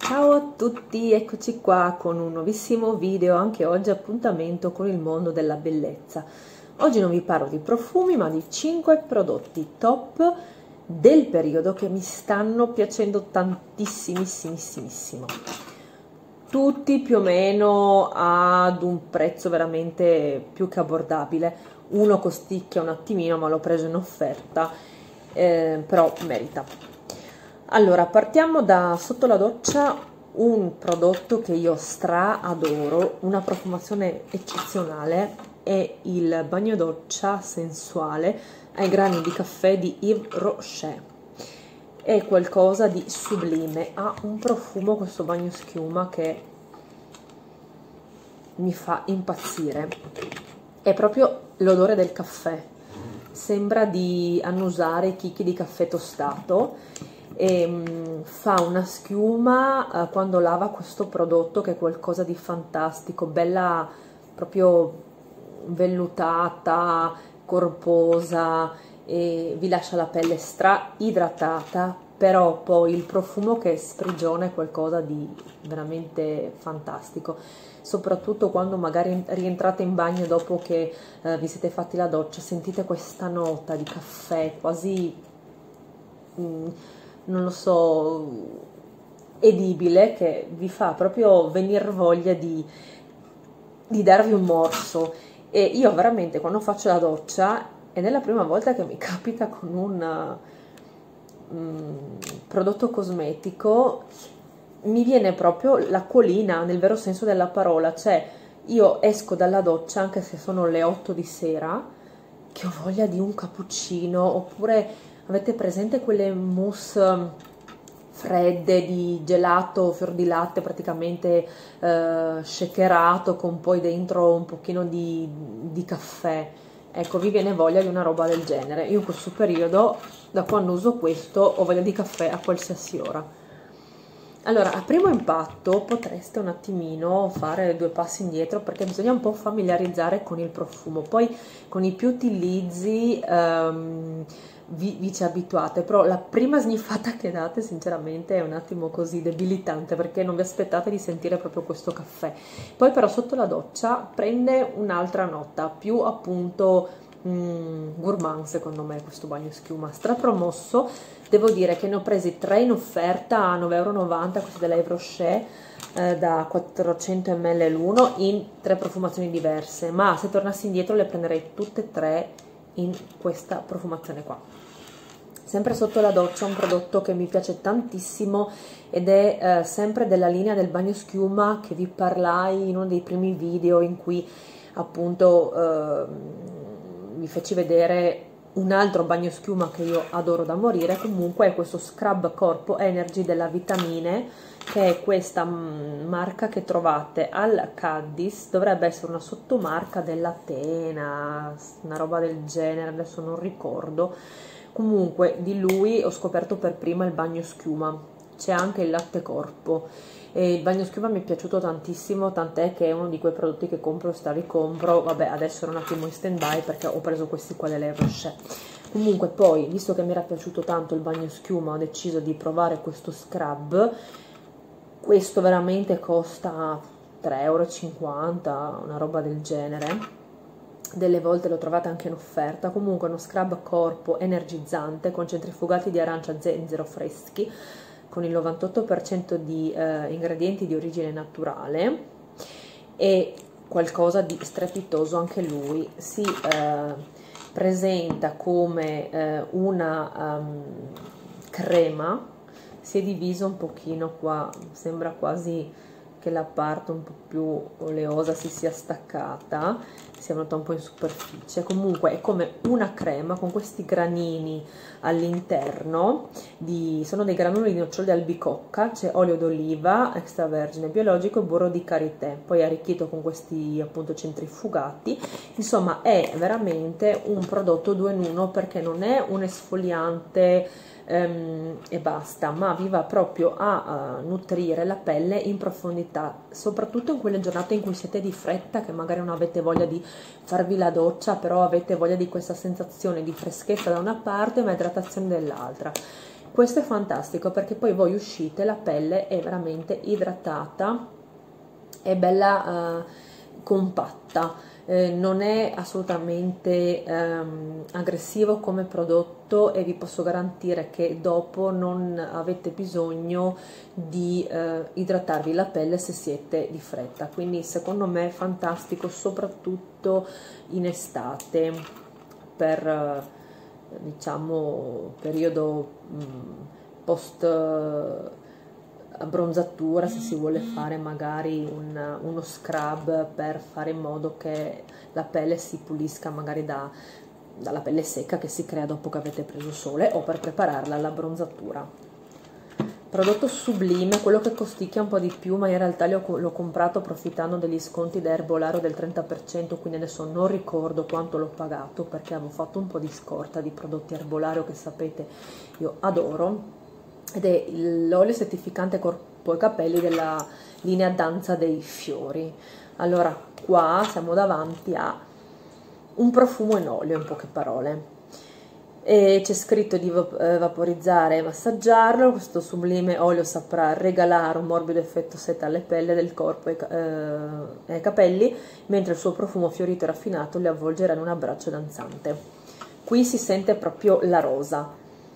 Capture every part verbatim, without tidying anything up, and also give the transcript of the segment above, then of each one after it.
Ciao a tutti, eccoci qua con un nuovissimo video, anche oggi appuntamento con il mondo della bellezza. Oggi non vi parlo di profumi ma di cinque prodotti top del periodo che mi stanno piacendo tantissimissimissimo. Tutti più o meno ad un prezzo veramente più che abbordabile. Uno costicchia un attimino ma l'ho preso in offerta, eh, però merita. Allora, partiamo da sotto la doccia, un prodotto che io stra adoro, una profumazione eccezionale, è il bagno doccia sensuale ai grani di caffè di Yves Rocher. È qualcosa di sublime, ha un profumo questo bagno schiuma che mi fa impazzire, è proprio l'odore del caffè, sembra di annusare chicchi di caffè tostato. E, um, fa una schiuma uh, quando lava questo prodotto che è qualcosa di fantastico, bella proprio vellutata, corposa, e vi lascia la pelle stra idratata, però poi il profumo che sprigiona è qualcosa di veramente fantastico, soprattutto quando magari rientrate in bagno dopo che uh, vi siete fatti la doccia, sentite questa nota di caffè quasi mm, non lo so, edibile, che vi fa proprio venire voglia di, di darvi un morso. E io veramente quando faccio la doccia, ed è la prima volta che mi capita con un um, prodotto cosmetico, mi viene proprio l'acquolina nel vero senso della parola, cioè io esco dalla doccia anche se sono le otto di sera che ho voglia di un cappuccino, oppure avete presente quelle mousse fredde di gelato, fior di latte praticamente eh, shakerato con poi dentro un pochino di, di caffè? Ecco, vi viene voglia di una roba del genere. Io in questo periodo, da quando uso questo, ho voglia di caffè a qualsiasi ora. Allora, a primo impatto potreste un attimino fare due passi indietro perché bisogna un po' familiarizzare con il profumo, poi con i più utilizzi um, vi, vi ci abituate, però la prima sniffata che date sinceramente è un attimo così debilitante perché non vi aspettate di sentire proprio questo caffè. Poi però sotto la doccia prende un'altra nota, più appunto Mm, gourmand secondo me questo bagno schiuma, strapromosso. Devo dire che ne ho presi tre in offerta a nove e novanta euro, questi della Yves Rocher eh, da quattrocento millilitri l'uno, in tre profumazioni diverse, ma se tornassi indietro le prenderei tutte e tre in questa profumazione qua. Sempre sotto la doccia un prodotto che mi piace tantissimo ed è eh, sempre della linea del bagno schiuma che vi parlai in uno dei primi video in cui appunto eh, vi feci vedere un altro bagno schiuma che io adoro da morire. Comunque è questo Scrub Corpo Energy della Vitamine, che è questa marca che trovate al Caddis, dovrebbe essere una sottomarca della Tena, una roba del genere, adesso non ricordo. Comunque di lui ho scoperto per prima il bagno schiuma, c'è anche il latte corpo. E il bagno schiuma mi è piaciuto tantissimo, tant'è che è uno di quei prodotti che compro e sta ricompro. Vabbè, adesso era un attimo in stand by perché ho preso questi qua delle Rocher. Comunque poi, visto che mi era piaciuto tanto il bagno schiuma, ho deciso di provare questo scrub. Questo veramente costa tre e cinquanta euro, una roba del genere. Delle volte l'ho trovata anche in offerta. Comunque uno scrub corpo energizzante con centrifugati di arancia zenzero freschi, con il novantotto per cento di eh, ingredienti di origine naturale, e qualcosa di strepitoso anche lui. Si eh, presenta come eh, una um, crema, si è diviso un pochino qua, sembra quasi che la parte un po' più oleosa si sia staccata, si è venuta un po' in superficie. Comunque è come una crema con questi granini all'interno, sono dei granuli di nocciole di albicocca, c'è olio d'oliva extravergine biologico e burro di karité, poi arricchito con questi appunto centrifugati. Insomma è veramente un prodotto due in uno perché non è un esfoliante Um, e basta, ma vi va proprio a uh, nutrire la pelle in profondità, soprattutto in quelle giornate in cui siete di fretta, che magari non avete voglia di farvi la doccia, però avete voglia di questa sensazione di freschezza da una parte ma idratazione dall'altra. Questo è fantastico perché poi voi uscite, la pelle è veramente idratata, è bella eh, compatta, eh, non è assolutamente ehm, aggressivo come prodotto e vi posso garantire che dopo non avete bisogno di eh, idratarvi la pelle se siete di fretta. Quindi secondo me è fantastico soprattutto in estate per eh, diciamo periodo mh, post eh, abbronzatura, se si vuole fare magari un, uno scrub per fare in modo che la pelle si pulisca magari da, dalla pelle secca che si crea dopo che avete preso sole, o per prepararla all'abbronzatura. Prodotto sublime, quello che costicchia un po' di più, ma in realtà l'ho comprato approfittando degli sconti da Erbolario del trenta per cento, quindi adesso non ricordo quanto l'ho pagato perché avevo fatto un po' di scorta di prodotti Erbolario che sapete io adoro, ed è l'olio settificante corpo e capelli della linea Danza dei Fiori. Allora qua siamo davanti a un profumo in olio, in poche parole, e c'è scritto di vaporizzare e massaggiarlo. Questo sublime olio saprà regalare un morbido effetto seta alle pelle del corpo e eh, ai capelli, mentre il suo profumo fiorito e raffinato li avvolgerà in un abbraccio danzante. Qui si sente proprio la rosa,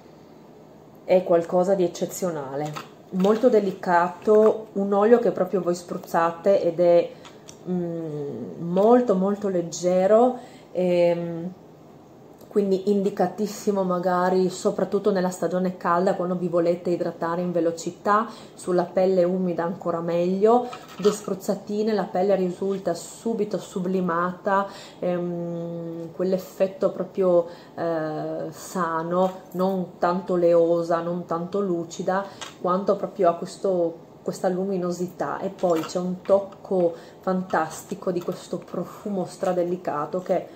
è qualcosa di eccezionale, molto delicato, un olio che proprio voi spruzzate ed è mm, molto molto leggero, e, quindi indicatissimo magari soprattutto nella stagione calda, quando vi volete idratare in velocità, sulla pelle umida ancora meglio. Due spruzzatine, la pelle risulta subito sublimata, ehm, quell'effetto proprio eh, sano, non tanto oleosa, non tanto lucida, quanto proprio a questo questa luminosità, e poi c'è un tocco fantastico di questo profumo stradelicato che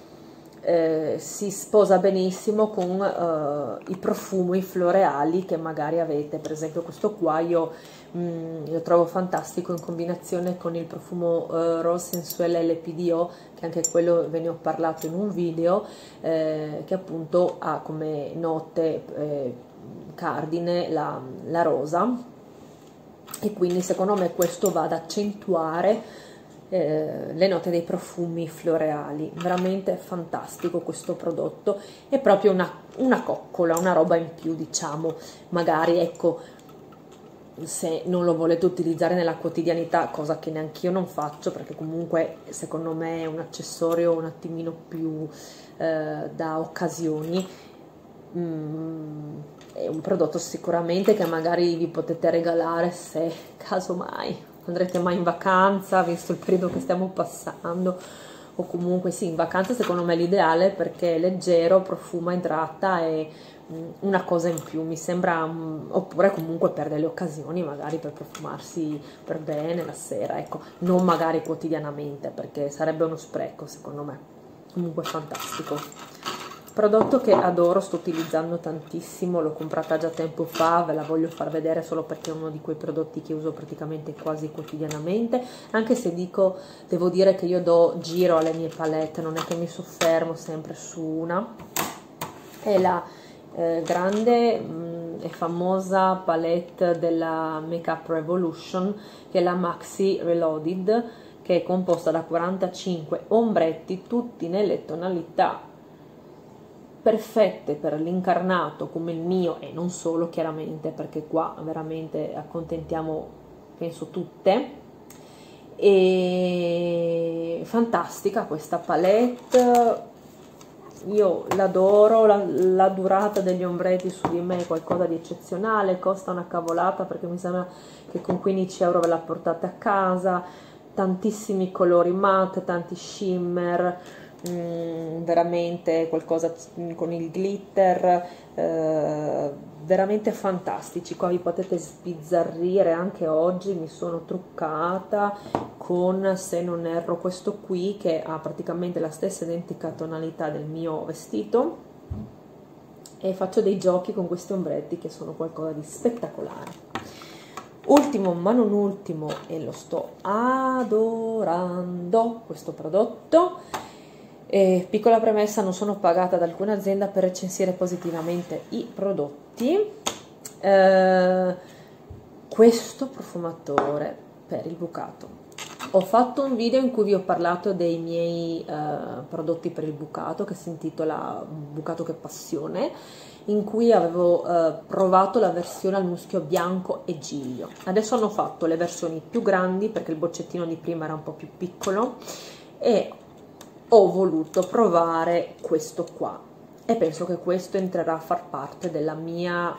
Eh, si sposa benissimo con eh, i profumi floreali che magari avete. Per esempio questo qua io mh, lo trovo fantastico in combinazione con il profumo eh, Rose Sensuelle L P D O, che anche quello ve ne ho parlato in un video, eh, che appunto ha come note eh, cardine la, la rosa, e quindi secondo me questo va ad accentuare Eh, le note dei profumi floreali. Veramente fantastico questo prodotto, è proprio una, una coccola, una roba in più, diciamo. Magari ecco, se non lo volete utilizzare nella quotidianità, cosa che neanche io non faccio, perché comunque secondo me è un accessorio un attimino più eh, da occasioni, mm, è un prodotto sicuramente che magari vi potete regalare se casomai andrete mai in vacanza, visto il periodo che stiamo passando, o comunque sì, in vacanza secondo me è l'ideale perché è leggero, profuma, idrata, e una cosa in più mi sembra, oppure comunque per delle occasioni, magari per profumarsi per bene la sera, ecco, non magari quotidianamente perché sarebbe uno spreco secondo me. Comunque fantastico. Prodotto che adoro, sto utilizzando tantissimo, l'ho comprata già tempo fa, ve la voglio far vedere solo perché è uno di quei prodotti che uso praticamente quasi quotidianamente, anche se dico, devo dire che io do giro alle mie palette, non è che mi soffermo sempre su una. È la eh, grande mh, e famosa palette della Makeup Revolution, che è la Maxi Reloaded, che è composta da quarantacinque ombretti, tutti nelle tonalità perfette per l'incarnato come il mio, e non solo chiaramente, perché qua veramente accontentiamo penso tutte. E fantastica questa palette, io l'adoro, la, la durata degli ombretti su di me è qualcosa di eccezionale, costa una cavolata perché mi sembra che con quindici euro ve la portate a casa, tantissimi colori matte, tanti shimmer, Mm, veramente qualcosa con il glitter, eh, veramente fantastici. Qua vi potete sbizzarrire, anche oggi mi sono truccata con, se non erro, questo qui che ha praticamente la stessa identica tonalità del mio vestito, e faccio dei giochi con questi ombretti che sono qualcosa di spettacolare. Ultimo ma non ultimo, e lo sto adorando questo prodotto. E piccola premessa, non sono pagata da alcuna azienda per recensire positivamente i prodotti, prodotti. Eh, questo profumatore per il bucato. Ho fatto un video in cui vi ho parlato dei miei eh, prodotti per il bucato, che si intitola Bucato che passione, in cui avevo eh, provato la versione al muschio bianco e giglio. Adesso hanno fatto le versioni più grandi perché il boccettino di prima era un po' più piccolo e ho voluto provare questo qua e penso che questo entrerà a far parte della mia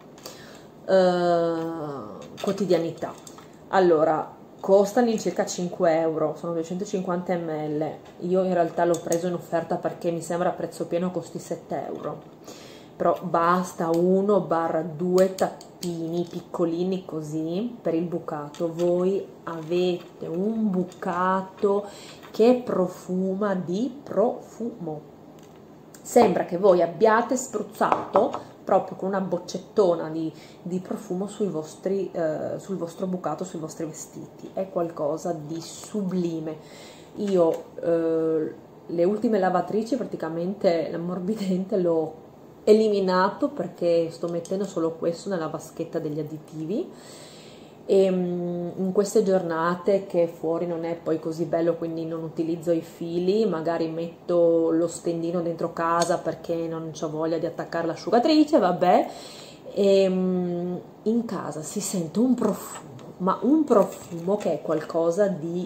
eh, quotidianità. Allora, costa all'incirca cinque euro, sono duecentocinquanta millilitri, io in realtà l'ho preso in offerta perché mi sembra a prezzo pieno costi sette euro, però basta uno due tappini piccolini così per il bucato, voi avete un bucato che profuma di profumo, sembra che voi abbiate spruzzato proprio con una boccettona di, di profumo sui vostri, eh, sul vostro bucato, sui vostri vestiti. È qualcosa di sublime. Io eh, le ultime lavatrici praticamente l'ammorbidente l'ho eliminato perché sto mettendo solo questo nella vaschetta degli additivi e in queste giornate che fuori non è poi così bello, quindi non utilizzo i fili, magari metto lo stendino dentro casa perché non ho voglia di attaccare l'asciugatrice, vabbè, e in casa si sente un profumo, ma un profumo che è qualcosa di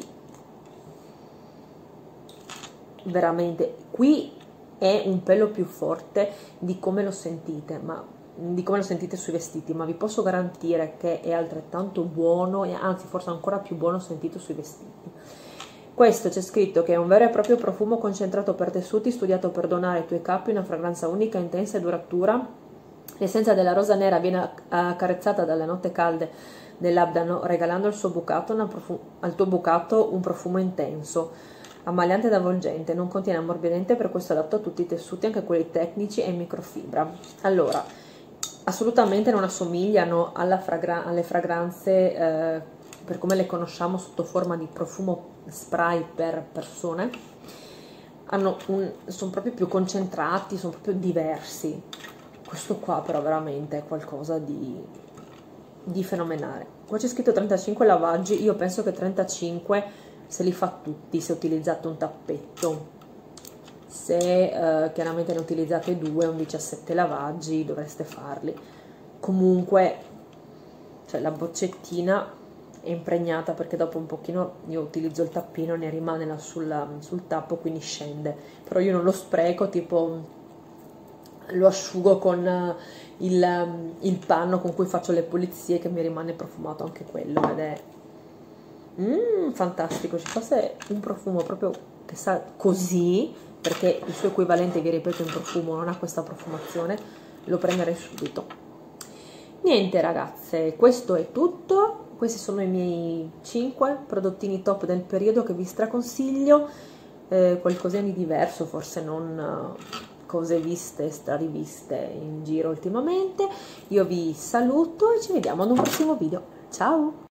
veramente, qui è un pelo più forte di come lo sentite, ma di come lo sentite sui vestiti, ma vi posso garantire che è altrettanto buono e anzi forse ancora più buono sentito sui vestiti. Questo c'è scritto che è un vero e proprio profumo concentrato per tessuti, studiato per donare ai tuoi capi una fragranza unica, intensa e duratura. L'essenza della rosa nera viene accarezzata dalle note calde dell'abdano, regalando al, suo bucato una al tuo bucato un profumo intenso, ammaliante ed avvolgente. Non contiene ammorbidente, per questo è adatto a tutti i tessuti, anche quelli tecnici e in microfibra. Allora, assolutamente non assomigliano alla fragra alle fragranze eh, per come le conosciamo sotto forma di profumo spray per persone. Hanno un, sono proprio più concentrati, sono proprio diversi. Questo qua però veramente è qualcosa di, di fenomenale. Qua c'è scritto trentacinque lavaggi, io penso che trentacinque se li fa tutti se utilizzate un tappetto. Se eh, chiaramente ne utilizzate due, un diciassette lavaggi, dovreste farli. Comunque, cioè, la boccettina è impregnata perché dopo un pochino io utilizzo il tappino, ne rimane là sul, sul tappo, quindi scende. Però io non lo spreco, tipo lo asciugo con il, il panno con cui faccio le pulizie, che mi rimane profumato anche quello ed è mm, fantastico. Ci fosse un profumo proprio che sa così, perché il suo equivalente, vi ripeto, in profumo non ha questa profumazione, lo prenderei subito. Niente ragazze, questo è tutto, questi sono i miei cinque prodottini top del periodo che vi straconsiglio, eh, qualcosina di diverso, forse non uh, cose viste, strariviste in giro ultimamente. Io vi saluto e ci vediamo ad un prossimo video, ciao!